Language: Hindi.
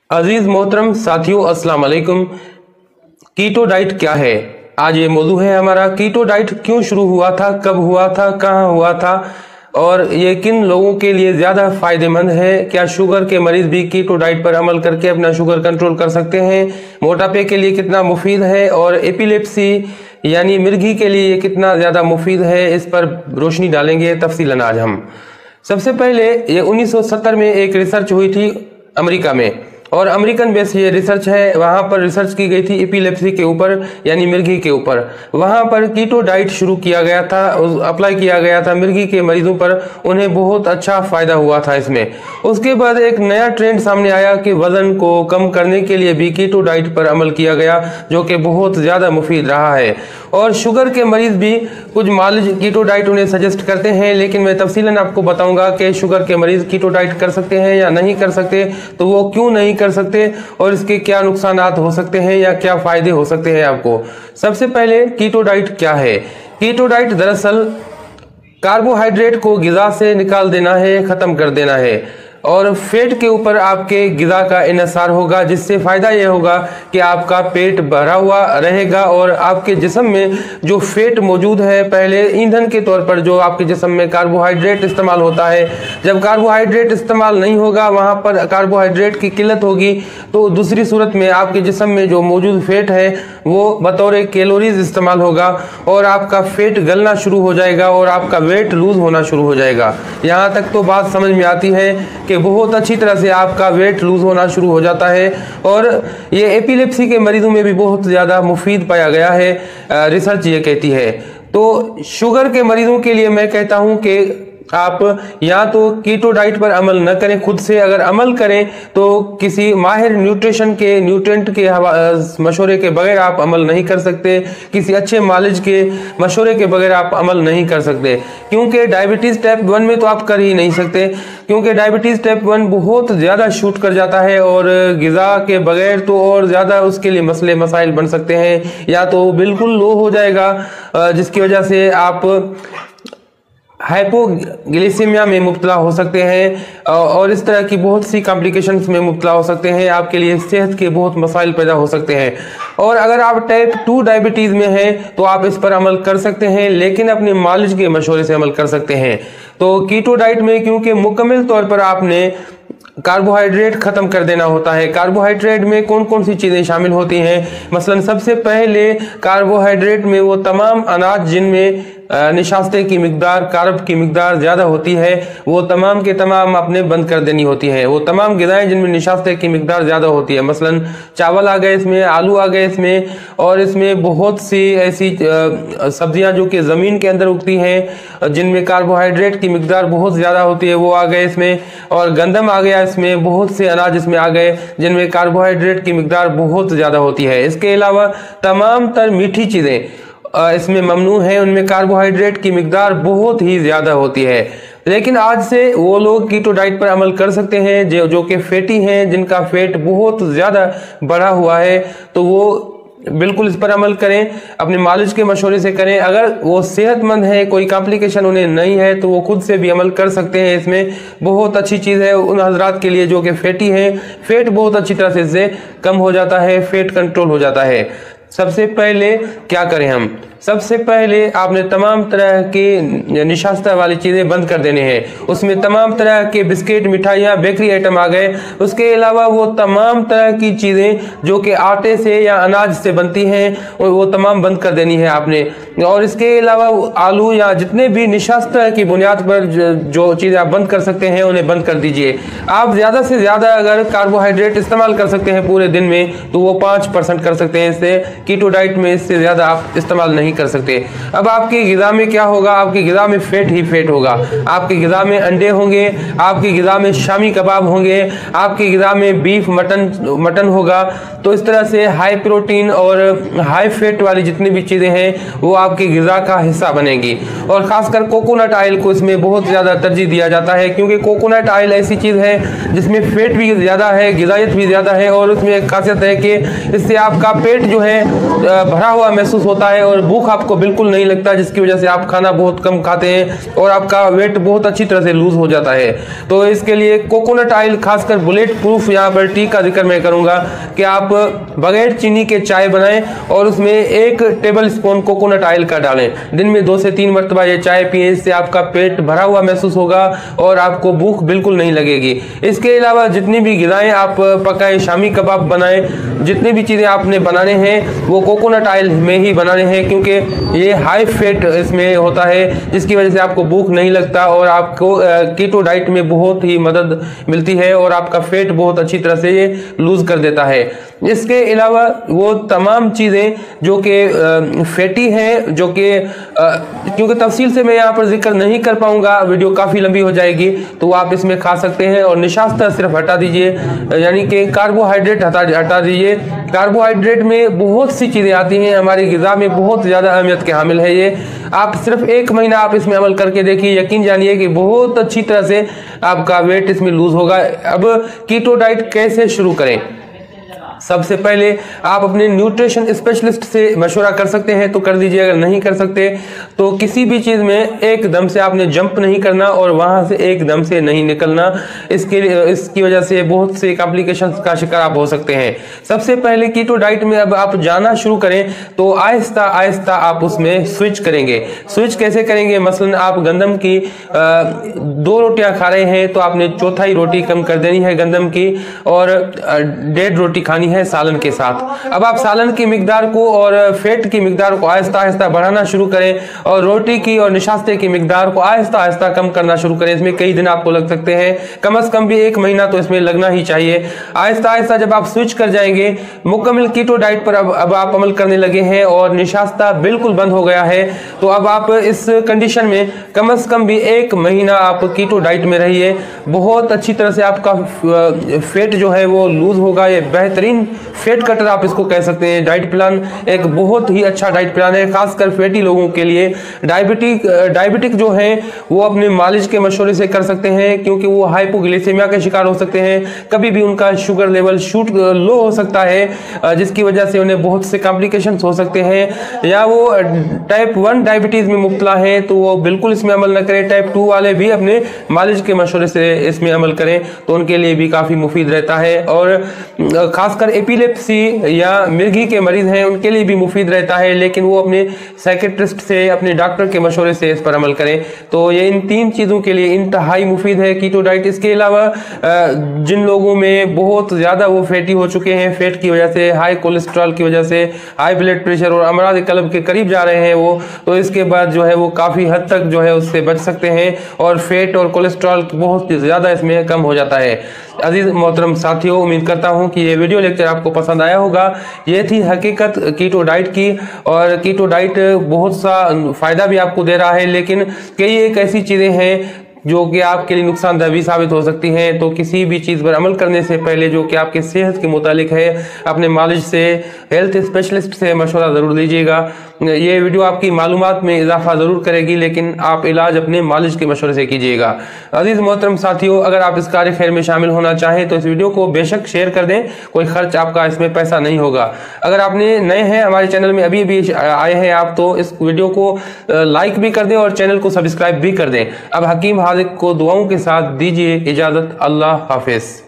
अजीज मोहतरम साथियों, अस्सलाम वालेकुम। कीटो डाइट क्या है, आज ये मौजू है हमारा। कीटो डाइट क्यों शुरू हुआ था, कब हुआ था, कहाँ हुआ था और ये किन लोगों के लिए ज़्यादा फायदेमंद है। क्या शुगर के मरीज भी कीटो डाइट पर अमल करके अपना शुगर कंट्रोल कर सकते हैं। मोटापे के लिए कितना मुफीद है और एपिलेप्सी यानी मिर्गी के लिए ये कितना ज़्यादा मुफीद है, इस पर रोशनी डालेंगे तफसीलन आज हम। सबसे पहले ये 1970 में एक रिसर्च हुई थी अमेरिका में और अमेरिकन बेस ये रिसर्च है। वहाँ पर रिसर्च की गई थी एपिलेप्सी के ऊपर यानी मिर्गी के ऊपर। वहाँ पर कीटो डाइट शुरू किया गया था, अप्लाई किया गया था मिर्गी के मरीजों पर। उन्हें बहुत अच्छा फायदा हुआ था इसमें। उसके बाद एक नया ट्रेंड सामने आया कि वजन को कम करने के लिए भी कीटो डाइट पर अमल किया गया, जो कि बहुत ज़्यादा मुफीद रहा है। और शुगर के मरीज भी कुछ मालिज कीटो डाइट उन्हें सजेस्ट करते हैं, लेकिन मैं तफसीलन आपको बताऊंगा कि शुगर के मरीज कीटो डाइट कर सकते हैं या नहीं कर सकते, तो वो क्यों नहीं कर सकते और इसके क्या नुकसानात हो सकते हैं या क्या फायदे हो सकते हैं आपको। सबसे पहले कीटो डाइट क्या है। कीटो डाइट दरअसल कार्बोहाइड्रेट को गिजा से निकाल देना है, खत्म कर देना है और फैट के ऊपर आपके गिजा का इन्हिसार होगा, जिससे फायदा यह होगा कि आपका पेट भरा हुआ रहेगा और आपके जिस्म में जो फैट मौजूद है, पहले ईंधन के तौर पर जो आपके जिस्म में कार्बोहाइड्रेट इस्तेमाल होता है, जब कार्बोहाइड्रेट इस्तेमाल नहीं होगा, वहाँ पर कार्बोहाइड्रेट की किल्लत होगी, तो दूसरी सूरत में आपके जिस्म में जो मौजूद फैट है वो बतौर कैलोरीज इस्तेमाल होगा और आपका फैट गलना शुरू हो जाएगा और आपका वेट लूज होना शुरू हो जाएगा। यहाँ तक तो बात समझ में आती है कि बहुत अच्छी तरह से आपका वेट लूज होना शुरू हो जाता है और ये एपिलेप्सी के मरीजों में भी बहुत ज़्यादा मुफीद पाया गया है, रिसर्च ये कहती है। तो शुगर के मरीजों के लिए मैं कहता हूँ कि आप या तो कीटो डाइट पर अमल न करें खुद से, अगर अमल करें तो किसी माहिर न्यूट्रिशन के न्यूट्रेंट के मशवरे के बगैर आप अमल नहीं कर सकते, किसी अच्छे मालिज के मशवरे के बगैर आप अमल नहीं कर सकते, क्योंकि डायबिटीज़ टाइप 1 में तो आप कर ही नहीं सकते, क्योंकि डायबिटीज़ टाइप 1 बहुत ज़्यादा शूट कर जाता है और गिज़ा के बगैर तो और ज़्यादा उसके लिए मसले मसाइल बन सकते हैं। या तो बिल्कुल लो हो जाएगा जिसकी वजह से आप हाइपोग्लिसीमिया में मुब्तला हो सकते हैं और इस तरह की बहुत सी कॉम्प्लिकेशंस में मुब्तला हो सकते हैं। आपके लिए सेहत के बहुत मसाइल पैदा हो सकते हैं। और अगर आप टाइप 2 डायबिटीज़ में हैं तो आप इस पर अमल कर सकते हैं, लेकिन अपने मालिज के मशवरे से अमल कर सकते हैं। तो कीटो डाइट में क्योंकि मुकम्मल तौर पर आपने कार्बोहाइड्रेट खत्म कर देना होता है। कार्बोहाइड्रेट में कौन कौन सी चीज़ें शामिल होती हैं, मसलन सबसे पहले कार्बोहाइड्रेट में वो तमाम अनाज जिनमें निशास्ते की मिकदार, कार्ब की मिकदार ज़्यादा होती है, वो तमाम के तमाम आपने बंद कर देनी होती हैं। वो तमाम ग़िज़ाएँ जिनमें निशास्ते की मिकदार ज़्यादा होती है, मसलन चावल आ गए इसमें, आलू आ गए इसमें, और इसमें बहुत सी ऐसी सब्जियां जो कि ज़मीन के अंदर उगती हैं जिनमें कार्बोहाइड्रेट की मिकदार बहुत ज़्यादा होती है, वो आ गए इसमें। और गंदम आ गया इसमें, बहुत से अनाज इसमें आ गए जिनमें कार्बोहाइड्रेट की मिकदार बहुत ज़्यादा होती है। इसके अलावा तमाम तर मीठी चीज़ें इसमें ममनू है, उनमें कार्बोहाइड्रेट की मिकदार बहुत ही ज़्यादा होती है। लेकिन आज से वो लोग कीटो डाइट पर अमल कर सकते हैं जो कि फैटी हैं, जिनका फैट बहुत ज़्यादा बढ़ा हुआ है, तो वो बिल्कुल इस पर अमल करें, अपने मालिज के मशवरे से करें। अगर वो सेहतमंद है, कोई कॉम्प्लिकेशन उन्हें नहीं है, तो वो खुद से भी अमल कर सकते हैं। इसमें बहुत अच्छी चीज़ है उन हजरात के लिए जो कि फैटी हैं, फैट बहुत अच्छी तरह से इससे कम हो जाता है, फैट कंट्रोल हो जाता है। सबसे पहले क्या करें हम, सबसे पहले आपने तमाम तरह के निशास्ता वाली चीज़ें बंद कर देने हैं। उसमें तमाम तरह के बिस्किट, मिठाइयाँ, बेकरी आइटम आ गए। उसके अलावा वो तमाम तरह की चीज़ें जो कि आटे से या अनाज से बनती हैं वो तमाम बंद कर देनी है आपने। और इसके अलावा आलू या जितने भी निशास्ता की बुनियाद पर जो चीज़ें आप बंद कर सकते हैं उन्हें बंद कर दीजिए। आप ज़्यादा से ज़्यादा अगर कार्बोहाइड्रेट इस्तेमाल कर सकते हैं पूरे दिन में तो वो 5% कर सकते हैं। इससे कीटो डाइट में इससे ज़्यादा आप इस्तेमाल नहीं कर सकते। अब आपकी ग़िज़ा में क्या होगा, आपकी ग़िज़ा में फैट ही फैट होगा। आपकी ग़िज़ा में अंडे होंगे, आपकी ग़िज़ा में शामी कबाब होंगे, आपकी ग़िज़ा में बीफ मटन होगा। तो इस तरह से हाई प्रोटीन और हाई फैट वाली जितनी भी चीज़ें हैं वो आपकी ग़िज़ा का हिस्सा बनेंगी। और ख़ासकर कोकोनट ऑयल को इसमें बहुत ज़्यादा तरजीह दिया जाता है, क्योंकि कोकोनट ऑयल ऐसी चीज़ है जिसमें फैट भी ज़्यादा है, ग़िज़ायत भी ज़्यादा है और उसमें एक खासियत है कि इससे आपका पेट जो है भरा हुआ महसूस होता है और भूख आपको बिल्कुल नहीं लगता, जिसकी वजह से आप खाना बहुत कम खाते हैं और आपका वेट बहुत अच्छी तरह से लूज हो जाता है। तो इसके लिए कोकोनट ऑयल, खासकर बुलेट प्रूफ यहाँ पर टी का जिक्र मैं करूंगा कि आप बगैर चीनी के चाय बनाएं और उसमें 1 टेबल स्पून कोकोनट ऑयल का डालें। दिन में 2 से 3 मरतबा ये चाय पिए, इससे आपका पेट भरा हुआ महसूस होगा और आपको भूख बिल्कुल नहीं लगेगी। इसके अलावा जितनी भी ग़िज़ाएं आप पकाएं, शामी कबाब बनाएं, जितनी भी चीज़ें आपने बनाने हैं वो कोकोनट ऑयल में ही बनाने हैं, क्योंकि ये हाई फैट इसमें होता है, जिसकी वजह से आपको भूख नहीं लगता और आपको कीटो डाइट में बहुत ही मदद मिलती है और आपका फैट बहुत अच्छी तरह से ये लूज कर देता है। इसके अलावा वो तमाम चीज़ें जो कि फैटी हैं, जो कि क्योंकि तफसील से मैं यहाँ पर जिक्र नहीं कर पाऊंगा, वीडियो काफ़ी लंबी हो जाएगी, तो आप इसमें खा सकते हैं। और निशास्ता सिर्फ हटा दीजिए, यानी कि कार्बोहाइड्रेट हटा दीजिए। कार्बोहाइड्रेट में बहुत सी चीज़ें आती हैं, हमारी ग़िज़ा में बहुत ज़्यादा अहमियत के हामिल है ये। आप सिर्फ 1 महीना आप इसमें अमल करके देखिए, यकीन जानिए कि बहुत अच्छी तरह से आपका वेट इसमें लूज होगा। अब कीटो डाइट कैसे शुरू करें? सबसे पहले आप अपने न्यूट्रिशन स्पेशलिस्ट से मशवरा कर सकते हैं तो कर दीजिए, अगर नहीं कर सकते तो किसी भी चीज़ में एकदम से आपने जंप नहीं करना और वहां से एकदम से नहीं निकलना। इसकी वजह से बहुत से कॉम्प्लिकेशंस का शिकार आप हो सकते हैं। सबसे पहले कीटो डाइट में अब आप जाना शुरू करें तो आहिस्ता आहिस्ता आप उसमें स्विच करेंगे। स्विच कैसे करेंगे? मसलन आप गंदम की 2 रोटियां खा रहे हैं तो आपने 1/4 रोटी कम कर देनी है गंदम की और 1.5 रोटी खानी है सालन के साथ। अब आप सालन की मिकदार को और फैट की मिकदार को आहिस्ता आहिस्ता बढ़ाना शुरू करें और रोटी की और निशास्ते की मिकदार को आहिस्ता आहिस्ता कम करना शुरू करें। इसमें कई दिन आपको लग सकते हैं, कम से कम भी 1 महीना तो इसमें लगना ही चाहिए। आहिस्ता आहिस्ता जब आप स्विच कर जाएंगे, मुकम्मल कीटो डाइट पर अब आप अमल करने लगे हैं और निशास्ता बिल्कुल बंद हो गया है, तो अब आप इस कंडीशन में कम से कम भी 1 महीना आप कीटो डाइट में रहिए। बहुत अच्छी तरह से आपका फैट जो है वो लूज होगा। ये बेहतरीन फैट कटर आप इसको कह सकते हैं। डाइट प्लान एक बहुत ही अच्छा डाइट प्लान है, खासकर फैटी लोगों के लिए। डायबिटिक जो है वो अपने मालिश के मशवरे से कर सकते हैं, क्योंकि वो हाइपोग्लाइसेमिया के शिकार हो सकते हैं। कभी भी उनका शुगर लेवल लो हो सकता है, जिसकी वजह से उन्हें बहुत से कॉम्प्लिकेशंस हो सकते हैं। या वो टाइप 1 डायबिटीज में मुब्तला है तो वो बिल्कुल इसमें अमल न करें। टाइप 2 वाले भी अपने मालिश के मशवरे से इसमें अमल करें तो उनके लिए भी काफ़ी मुफीद रहता है। और खासकर एपिलेप्सी या मिर्गी के मरीज हैं उनके लिए भी मुफीद रहता है, लेकिन वो अपने साइकेट्रिस्ट से, अपने डॉक्टर के मशवरे से इस पर अमल करें। तो ये इन 3 चीज़ों के लिए इंतहाई मुफीद है कीटो डाइट। इसके अलावा जिन लोगों में बहुत ज़्यादा वो फैटी हो चुके हैं, फैट की वजह से, हाई कोलेस्ट्रॉल की वजह से, हाई ब्लड प्रेशर और अमराज कल्ब के करीब जा रहे हैं वो, तो इसके बाद जो है वो काफ़ी हद तक जो है उससे बच सकते हैं और फैट और कोलेस्ट्रॉल बहुत ज़्यादा इसमें कम हो जाता है। अजीज मोहतरम साथियों, उम्मीद करता हूं कि ये वीडियो लेक्चर आपको पसंद आया होगा। ये थी हकीकत कीटो डाइट की, और कीटो डाइट बहुत सा फ़ायदा भी आपको दे रहा है, लेकिन कई एक ऐसी चीज़ें हैं जो कि आपके लिए नुकसानदेह भी साबित हो सकती हैं। तो किसी भी चीज़ पर अमल करने से पहले जो कि आपके सेहत के मुतालिक है, अपने मालिश से, हेल्थ स्पेशलिस्ट से मशवरा ज़रूर लीजिएगा। ये वीडियो आपकी मालूमात में इजाफा ज़रूर करेगी, लेकिन आप इलाज अपने मालिश के मशवरे से कीजिएगा। अजीज़ मोहतरम साथियों, अगर आप इस कार्य खैर में शामिल होना चाहें तो इस वीडियो को बेशक शेयर कर दें, कोई खर्च आपका इसमें पैसा नहीं होगा। अगर आपने नए हैं हमारे चैनल में, अभी अभी आए हैं आप, तो इस वीडियो को लाइक भी कर दें और चैनल को सब्सक्राइब भी कर दें। अब हकीम हाज़िक को दुआओं के साथ दीजिए इजाज़त। अल्लाह हाफिज़।